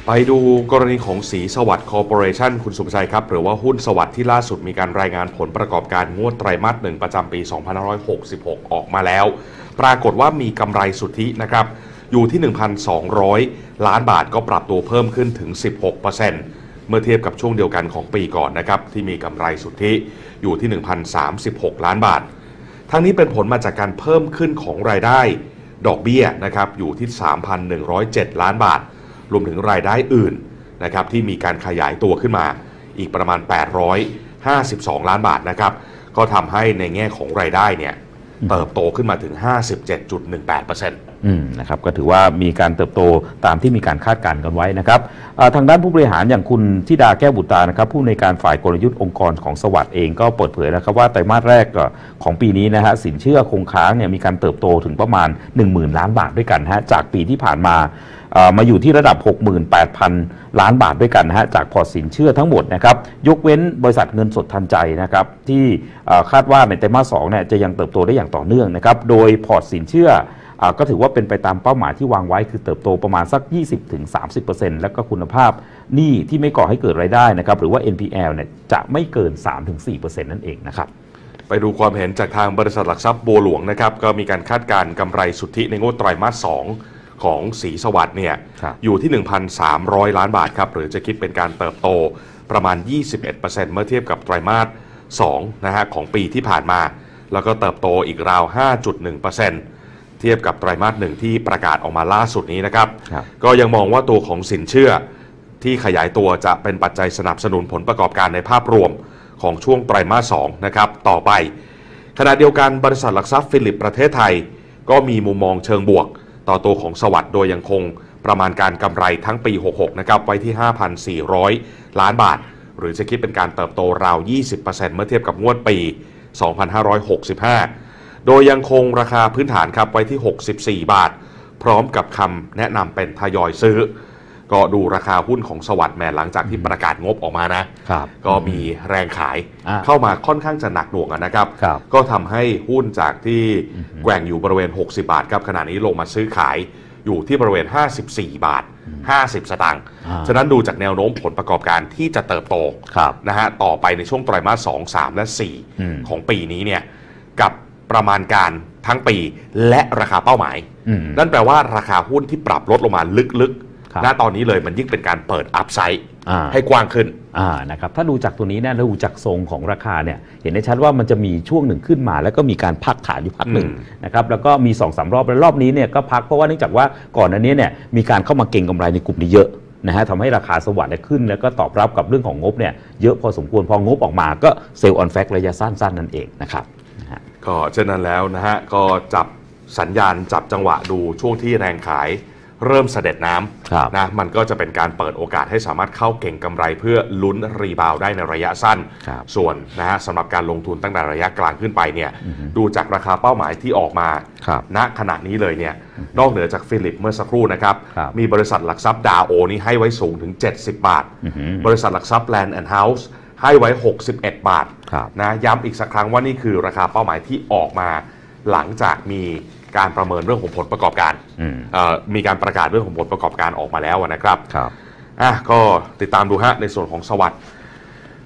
ไปดูกรณีของศรีสวัสดิ์คอร์ปอเรชั่นคุณสุภชัยครับหรือว่าหุ้นสวัสดิ์ที่ล่าสุดมีการรายงานผลประกอบการงวดไตรมาส1ประจำปี2566ออกมาแล้วปรากฏว่ามีกำไรสุทธินะครับอยู่ที่ 1,200 ล้านบาทก็ปรับตัวเพิ่มขึ้นถึง 16%เมื่อเทียบกับช่วงเดียวกันของปีก่อนนะครับที่มีกำไรสุทธิอยู่ที่ 1,036 ล้านบาททั้งนี้เป็นผลมาจากการเพิ่มขึ้นของรายได้ดอกเบี้ยนะครับอยู่ที่ 3,107 ล้านบาทรวมถึงรายได้อื่นนะครับที่มีการขยายตัวขึ้นมาอีกประมาณ852ล้านบาทนะครับก็ทำให้ในแง่ของรายได้เนี่ยเติบโตขึ้นมาถึง 57.18% นะครับก็ถือว่ามีการเติบโตตามที่มีการคาดการณ์กันไว้นะครับทางด้านผู้บริหารอย่างคุณธิดาแก้วบุตรานะครับผู้ในการฝ่ายกลยุทธ์องค์กรของสวัสด์เองก็เปิดเผยนะครับว่าไตรมาสแรกของปีนี้นะฮะสินเชื่อคงค้างเนี่ยมีการเติบโตถึงประมาณ 10,000 ล้านบาทด้วยกันฮะจากปีที่ผ่านมามาอยู่ที่ระดับ 68,000 ล้านบาทด้วยกันนะฮะจากพอร์ตสินเชื่อทั้งหมดนะครับยกเว้นบริษัทเงินสดทันใจนะครับที่คาดว่าในไตรมาส2เนี่ยจะยังเติบโตได้อย่างต่อเนื่องนะครับโดยพอร์ตสินเชื่อก็ถือว่าเป็นไปตามเป้าหมายที่วางไว้คือเติบโตประมาณสัก 20-30% แล้วก็คุณภาพหนี้ที่ไม่ก่อให้เกิดรายได้นะครับหรือว่า NPL เนี่ยจะไม่เกิน 3-4% นั่นเองนะครับไปดูความเห็นจากทางบริษัทหลักทรัพย์บัวหลวงนะครับก็มีการคาดการณ์กำไรสุทธิในงวดไตรมาส2ของศรีสวัสดิ์เนี่ยอยู่ที่ 1,300 ล้านบาทครับหรือจะคิดเป็นการเติบโตประมาณ 21% เมื่อเทียบกับไตรมาส2นะฮะของปีที่ผ่านมาแล้วก็เติบโตอีกราว 5.1%เทียบกับไตรมาส1ที่ประกาศออกมาล่าสุดนี้นะครับก็ยังมองว่าตัวของสินเชื่อที่ขยายตัวจะเป็นปัจจัยสนับสนุนผลประกอบการในภาพรวมของช่วงไตรมาส2นะครับต่อไปขณะเดียวกันบริษัทหลักทรัพย์ฟิลิปประเทศไทยก็มีมุมมองเชิงบวกต่อตัวของสวัสด์โดยยังคงประมาณการกำไรทั้งปี66นะครับไว้ที่ 5,400 ล้านบาทหรือจะคิดเป็นการเติบโตราว 20% เมื่อเทียบกับงวดปี 2565 โดยยังคงราคาพื้นฐานครับไว้ที่ 64 บาทพร้อมกับคำแนะนำเป็นทยอยซื้อก็ดูราคาหุ้นของสวัสด์แม้หลังจากที่ประกาศงบออกมานะก็มีแรงขายเข้ามาค่อนข้างจะหนักหน่วงนะครับก็ทำให้หุ้นจากที่แกว่งอยู่บริเวณ60 บาทครับขณะนี้ลงมาซื้อขายอยู่ที่บริเวณ54 บาท 50 สตางค์ฉะนั้นดูจากแนวโน้มผลประกอบการที่จะเติบโตนะฮะต่อไปในช่วงไตรมาส2 3 และ 4 ของปีนี้เนี่ยกับประมาณการทั้งปีและราคาเป้าหมายนั่นแปลว่าราคาหุ้นที่ปรับลดลงมาลึกณตอนนี้เลยมันยิ่งเป็นการเปิดอัพไซด์ให้กว้างขึ้นนะครับถ้าดูจากตัวนี้เนี่ยดูจากทรงของราคาเนี่ยเห็นได้ชัดว่ามันจะมีช่วงหนึ่งขึ้นมาแล้วก็มีการพักฐานอยู่พักหนึ่งนะครับแล้วก็มี 2-3 รอบแล้วรอบนี้เนี่ยก็พักเพราะว่าเนื่องจากว่าก่อนหน้านี้เนี่ยมีการเข้ามาเก็งกำไรในกลุ่มนี้เยอะนะฮะทำให้ราคาสวัสดิ์ขึ้นแล้วก็ตอบรับกับเรื่องของงบเนี่ยเยอะพอสมควรพองบออกมาก็เซลล์ออนแฟกระยะสั้นๆนั่นเองนะครับก็เช่นนั้นแล้วนะฮะก็จับสัญญาณจับจังหวะดูช่วงที่แรงขายเริ่มเสด็จน้ำนะมันก็จะเป็นการเปิดโอกาสให้สามารถเข้าเก่งกำไรเพื่อลุ้นรีบาวได้ในระยะสั้นส่วนนะฮะสำหรับการลงทุนตั้งแต่ระยะกลางขึ้นไปเนี่ยดูจากราคาเป้าหมายที่ออกมาณขณะนี้เลยเนี่ยนอกเหนือจากฟิลิปเมื่อสักครู่นะครับมีบริษัทหลักทรัพย์ดาวโอนี่ให้ไว้สูงถึง70 บาทบริษัทหลักทรัพย์แลนด์แอนด์เฮาส์ให้ไว้61 บาทนะย้ำอีกสักครั้งว่านี่คือราคาเป้าหมายที่ออกมาหลังจากมีการประเมินเรื่องของผลประกอบการมีการประกาศเรื่องของผลประกอบการออกมาแล้วนะครับก็ติดตามดูฮะในส่วนของสวัสด์